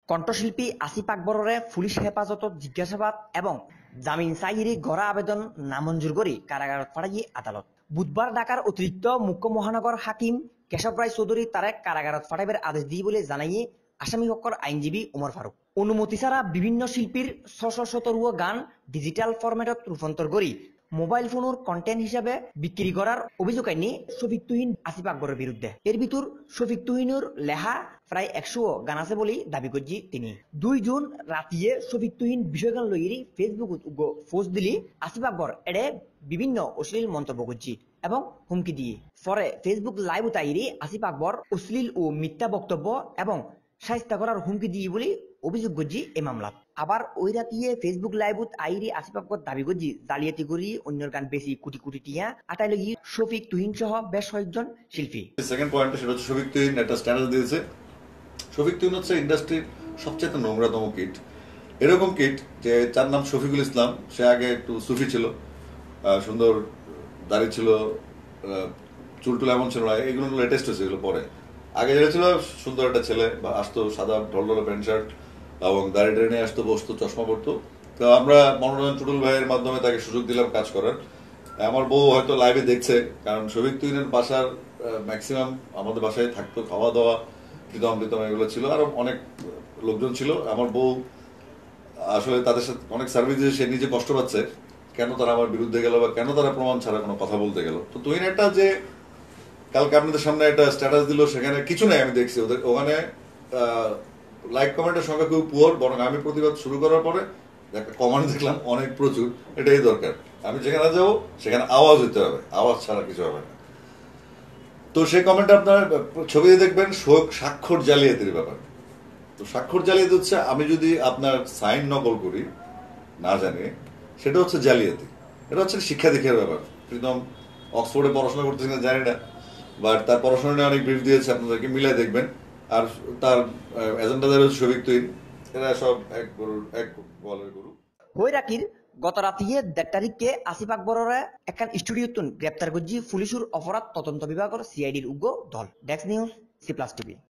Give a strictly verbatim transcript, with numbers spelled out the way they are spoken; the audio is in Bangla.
কণ্ঠশিল্পী আসিফ আকবররে পুলিশ হেফাজতত জিজ্ঞাসাবাদ এবং জামিন চাইরি গড়া আবেদন নামঞ্জুর করে কারাগারত পাঠাইয়ে আদালত। বুধবার ঢাকার অতিরিক্ত মুখ্য মহানগর হাকিম কেশব রায় চৌধুরী তারে কারাগারত পাঠাইবার আদেশ দিয়ে বলে জানাইয়ে আসামি পক্ষর আইনজীবী ওমর ফারুক। অনুমতি ছাড়া বিভিন্ন শিল্পীর ছশ শতরুয় গান ডিজিটাল ফরম্যাটত রূপান্তর করি মোবাইল ফোনের কন্টেন্ট হিসাবে বিক্রি করার অভিযোগ আইনি শফিক তুহিন আসিফ আকবরের বিরুদ্ধে। এর ভিতর শফিক তুহিনের লেখা প্রায় একশো গান আছে বলে দাবি করছি তিনি। দুই জুন রাতিয়ে শফিক তুহিন বিষয়গান লইরি ফেসবুক পোস্ট দিলি আসিফ আকবর এড়ে বিভিন্ন অশ্লীল মন্তব্য করছি এবং হুমকি দিয়ে। পরে ফেসবুক লাইভ তাইরি আসিফ আকবর অশ্লীল ও মিথ্যা বক্তব্য এবং শায়েস্তা করার হুমকি দিয়ে বলে অভিযোগ করছি এই মামলা। আবার ওই রাতিয়ে ফেসবুক লাইভত আইরি আসিফ আকবর দাবি করছি জালিয়াতি করি অন্যের গান বেশি কোটি কোটি টিয়া আটাই লগি শফিক তুহিন সহ বেশ কয়েকজন শিল্পী। সেকেন্ড পয়েন্ট সেটা হচ্ছে শফিক তুহিন একটা স্ট্যাটাস দিয়েছে। শফিক তুহিন হচ্ছে ইন্ডাস্ট্রির সবচেয়ে নোংরাতম কিট। এরকম কিট যে যার নাম শফিকুল ইসলাম, সে আগে একটু সুফি ছিল, সুন্দর দাড়ি ছিল, চুলটুল এমন ছিল না, এগুলো লেটেস্ট হয়েছে এগুলো পরে। আগে যেটা ছিল সুন্দর একটা ছেলে বা আসতো সাদা ঢলঢলে প্যান্ট শার্ট এবং দাড়ি টাড়ি নিয়ে আসতো, বসতো, চশমা পড়তো। তো আমরা মনোরঞ্জন টুটুল ভাইয়ের মাধ্যমে তাকে সুযোগ দিলাম কাজ করার। আমার বউ হয়তো লাইভে দেখছে, কারণ শফিক তুহিনের বাসার ম্যাক্সিমাম আমাদের বাসায় থাকতো, খাওয়া দাওয়া প্রীতম প্রীতম এগুলো ছিল, আরো অনেক লোকজন ছিল। আমার বউ আসলে তাদের সাথে অনেক সার্ভিস দিয়ে সে নিজে কষ্ট পাচ্ছে, কেন তারা আমার বিরুদ্ধে গেল বা কেন তারা প্রমাণ ছাড়া কোনো কথা বলতে গেল। তো তুহিন একটা যে কালকে আপনাদের সামনে একটা স্ট্যাটাস দিল, সেখানে কিছু নাই আমি দেখছি ওদের ওখানে লাইক কমেন্টের সংখ্যা খুব পুয়ার, বরং আমি প্রতিবাদ শুরু করার পরে একটা কমেন্ট দেখলাম অনেক প্রচুর। এটাই দরকার, আমি যেখানে যাবো সেখানে আওয়াজ হইতে হবে, আওয়াজ ছাড়া কিছু হবে না। তো সেই কমেন্ট আপনার ছবিতে দেখবেন স্বাক্ষর জালিয়াতির ব্যাপার। তো স্বাক্ষর জালিয়াতি হচ্ছে আমি যদি আপনার সাইন নকল করি না জানি, সেটা হচ্ছে জালিয়াতি। এটা হচ্ছে শিক্ষা দীক্ষার ব্যাপার। প্রীতম অক্সফোর্ডে পড়াশোনা করতেছে কিনা জানি না, বাট তার পড়াশোনা নিয়ে অনেক ব্রিফ দিয়েছে, আপনাদেরকে মিলাই দেখবেন। আর তার এজেন্ডাদের হচ্ছে শফিক তুহিন, এরা সব এক গরুর এক বলের গরু। হই রাকির গত রাতিয়ে দেড় তারিখকে আসিফ আকবরের একখান স্টুডিওতুন গ্রেপ্তার করছি পুলিশের অপরাধ তদন্ত বিভাগের সিআইডির উগ্র দল। Desk news, C plus TV.